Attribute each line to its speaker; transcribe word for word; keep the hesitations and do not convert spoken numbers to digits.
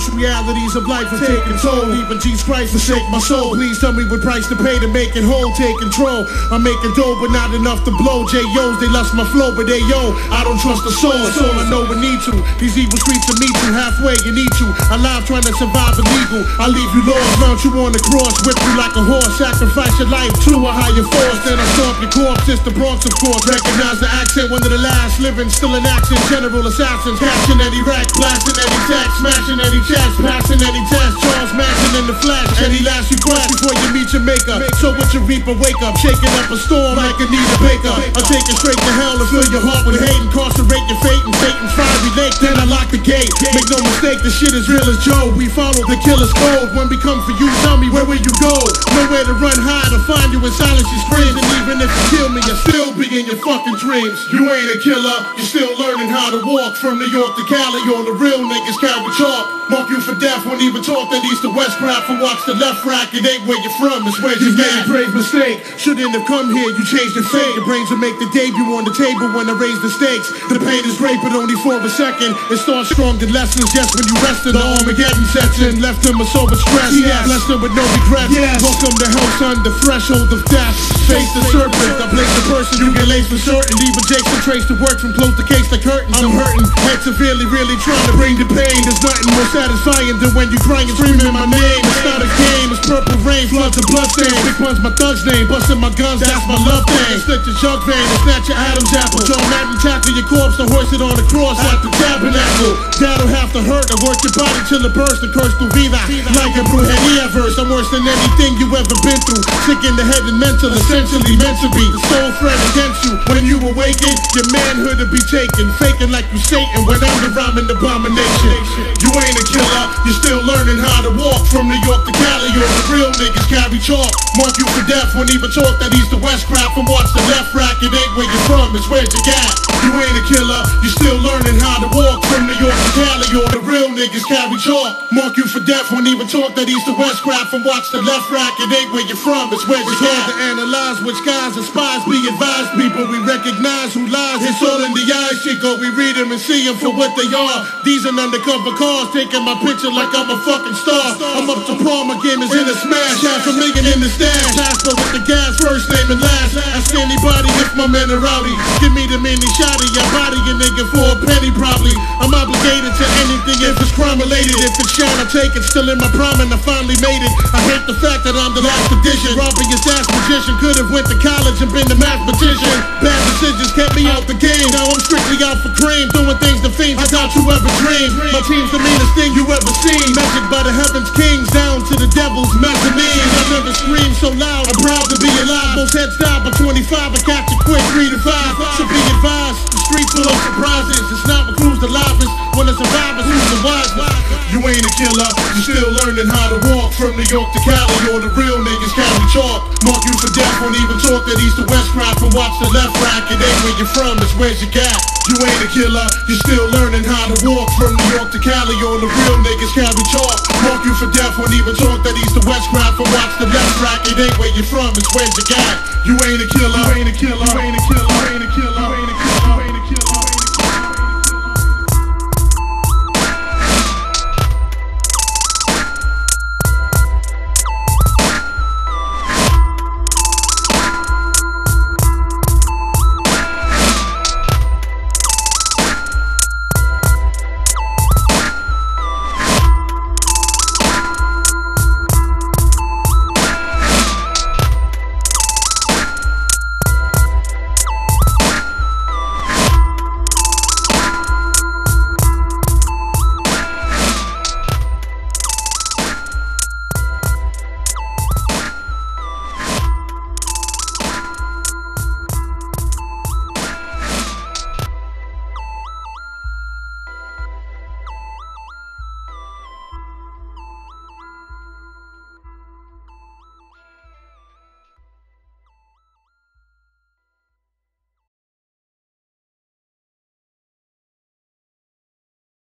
Speaker 1: harsh realities of life have taken toll. Even Jesus Christ forsake my soul. Please tell me what price to pay to make it whole. Take control. I'm making dough, but not enough to blow. J O's, they lust my flow, but they yo, I don't trust the soul. That's all I know we need to. These evil streets will meet you halfway and eat you. Alive trying to survive illegal. I leave you lost, mount you on the cross, whip you like a horse, sacrifice your life to a higher force. Then I stomp your corpse. It's the Bronx, of course. Recognize the accent, one of the last living, still in action. General assassins, catching any rack, blasting any text, smashing any chest, passing any test. Charles Manson in the flesh. Any last request before you meet your maker. So what you reap a wake up, shaking up a storm like a Anita Baker. I'll take it straight to hell and fill your heart with hate, incarcerate your fate in Satan's fiery lake. Then I lock the gate. Make no mistake, the shit is real as Joe. We follow the killer's code. When we come for you, tell me where will you go? Nowhere to run, hide, or find you in silence. You scream, and even if you kill me, you'll still be in your fucking dreams. You ain't a killer, you're still learning how to walk. From New York to Cali, all the real niggas carry chalk. Mark you for death, won't even talk that east to west crap. And watch the left rack, it ain't where you're from, it's where you made a grave mistake. Shouldn't have come here, you changed your fate. Your brains will make the debut on the table when I raise the stakes. The pain is great, but only for a second. It starts strong, the lessons just when you rested. The Armageddon sets in, left him with so much stress. Yes. Blessed him with no regrets. Yes. Welcome to hell, son, the threshold of death. Face the serpent, I place the person, you get laced for certain. Even Jason trace the work from close to case like curtains. I'm hurting, head severely, really trying to bring the pain. There's nothing more satisfying than when you crying and screaming my name. It's not a game, it's purple rain, floods of bloodstains. Big one's my thug's name, busting my guns, that's my love thing. Slit your jug vein and snatch your Adam's apple. John Madden tackle your corpse and hoist it on the cross at the tabernacle. That'll have to hurt, I work your body till it bursts and curse through vida. Like a brujeria verse, I'm worse than anything you ever been through. Sick in the head and mental, essentially meant to be. The soul threat against you. When you awaken, your manhood will be taken. Faking like you Satan when I'm the rhyming abomination. You ain't a killer, you're still learning how to walk. From New York to Cali, all the real niggas carry chalk. Mark you for death, won't even talk that east to west crap. And watch the left rack, it ain't where you're from, it's where you got. You ain't a killer, you're still learning how to walk. From New York to Cali, all the real niggas carry chalk. Mark you for death, won't even talk that east to west crap. And watch the left rack, it ain't where you're from, it's where you got. To analyze which guys and spies be advised. People we recognize who lies, it's all in the eyes, Chico. We read them and see them for what they are. These are undercover cars, taking my picture like I'm a fucking star. I'm up to par, my game is in a smash. Half a million in the stash, Jasper with the gas, first name and last. Ask anybody if my men are rowdy. Give me the mini shotty, I body a nigga for a penny probably. I'm obligated to anything if it's crime related. If it's shine, I take it, still in my prime and I finally made it. I hate the fact that I'm the last edition. Robbing your ass magician, could've went to college and been a mathematician. Bad decisions kept me out the game, now I'm strictly out for cream. Doing things the fiends I doubt you ever dreamed. My team's the meanest thing you ever seen. Measured by the heavens kings, down to the devil's mezzanine. I never screamed so loud, I'm proud to be alive. Most heads die by twenty-five, I catch it quick, three to five. So be advised, the streets full of surprises. It's not what proves the livest, when the survivors who's the wisest. You ain't a killer, you still learning how to walk. From New York to Cali, all the real niggas carry chalk. Mark you for death, won't even talk that east to west crap. And watch the left rack, it ain't where you're from, it's where you got. You ain't a killer, you still learning how to walk. From New York to Cali, all the real niggas carry chalk. Mark you for death, won't even talk that east to west crap. And watch the left rack, it ain't where you're from, it's where you got. You ain't a killer, you ain't a killer, you ain't a killer, you ain't a killer, you ain't a killer.